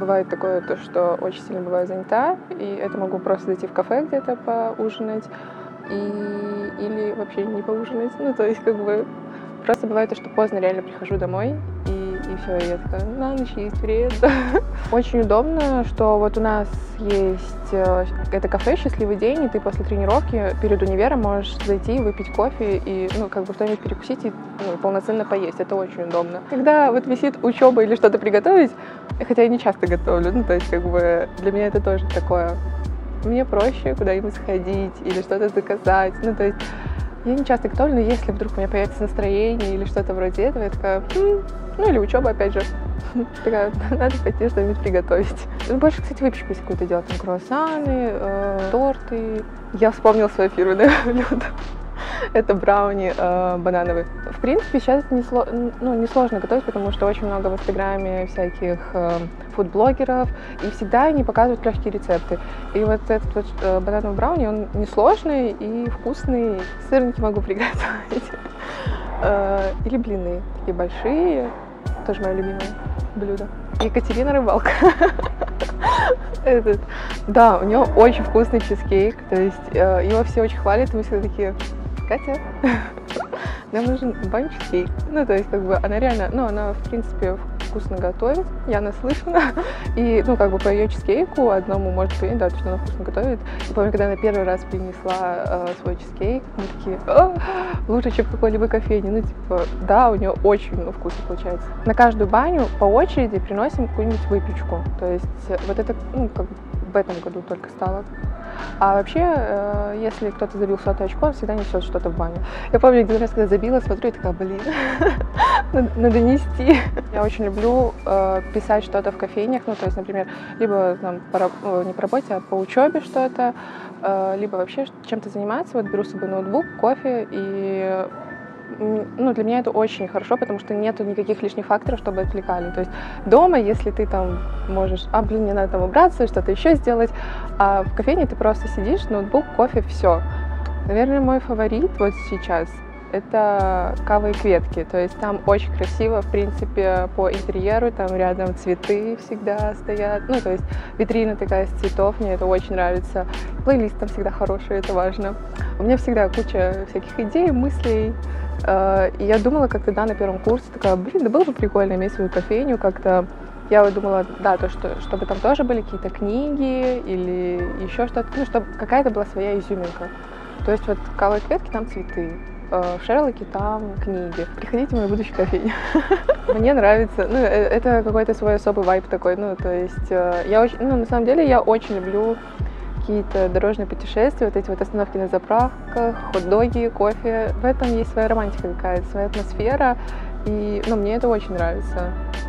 бывает такое, то, что очень сильно бываю занята, и это могу просто зайти в кафе где-то поужинать, или вообще не поужинать. Ну, то есть, как бы, просто бывает то, что поздно реально прихожу домой, и все, и я такая, на ночь есть вред. Очень удобно, что вот у нас есть это кафе «Счастливый день», и ты после тренировки перед универом можешь зайти, выпить кофе и, ну, как бы что-нибудь перекусить и полноценно поесть. Это очень удобно. Когда вот висит учеба или что-то приготовить, хотя я не часто готовлю, ну, то есть, как бы, для меня это тоже такое. Мне проще куда-нибудь сходить или что-то заказать. Ну, то есть, я не часто готовлю, но если вдруг у меня появится настроение или что-то вроде этого, я такая, ну или учеба, опять же, такая, надо пойти что-нибудь приготовить. Больше, кстати, выпечку если какую-то делать, там круассаны, торты. Я вспомнила свое фирменное блюдо. Это брауни банановый. В принципе, сейчас это несложно готовить, потому что очень много в Инстаграме всяких фуд-блогеров, и всегда они показывают легкие рецепты. И вот этот вот банановый брауни, он несложный и вкусный. Сырники могу приготовить. Или блины. Такие большие. Тоже мое любимое блюдо. Екатерина Рыбалка. Да, у нее очень вкусный чизкейк. То есть его все очень хвалят, и мы всегда такие: Катя, нам нужен банчкейк. Ну, то есть, как бы, она реально, ну, она, в принципе, вкусно готовит, я наслышана. И, ну, как бы, по ее чизкейку одному может понять, да, что она вкусно готовит. И помню, когда она первый раз принесла свой чизкейк, мы такие: лучше, чем в какой-либо кофейне. Ну, типа, да, у нее очень вкусно получается. На каждую баню по очереди приносим какую-нибудь выпечку. То есть, вот это, ну, как бы, в этом году только стало. А вообще, если кто-то забил 100-е очко, он всегда несет что-то в баню. Я помню, один раз, когда забила, смотрю и такая: блин, надо нести. Я очень люблю писать что-то в кофейнях, ну, то есть, например, либо там, не по работе, а по учебе что-то, либо вообще чем-то заниматься. Вот беру с собой ноутбук, кофе, и ну, для меня это очень хорошо, потому что нету никаких лишних факторов, чтобы отвлекали. То есть дома, если ты там можешь, мне надо там убраться, что-то еще сделать, а в кофейне ты просто сидишь, ноутбук, кофе, все. Наверное, мой фаворит вот сейчас — это кава и кветки. То есть там очень красиво, в принципе, по интерьеру, там рядом цветы всегда стоят. Ну, то есть витрина такая из цветов, мне это очень нравится. Плейлист там всегда хороший, это важно. У меня всегда куча всяких идей, мыслей. И я думала как-то, да, на первом курсе, такая: блин, да было бы прикольно иметь свою кофейню как-то. Я вот думала, да, то, чтобы там тоже были какие-то книги или еще что-то, ну, чтобы какая-то была своя изюминка. То есть вот кава и кветки, там цветы, в Шерлоке там книги. Приходите в мою будущую кофейню. Мне нравится, ну, это какой-то свой особый вайб такой, ну, то есть я очень, ну, на самом деле я очень люблю какие-то дорожные путешествия, вот эти вот остановки на заправках, хот-доги, кофе. В этом есть своя романтика какая-то, своя атмосфера, и, ну, мне это очень нравится.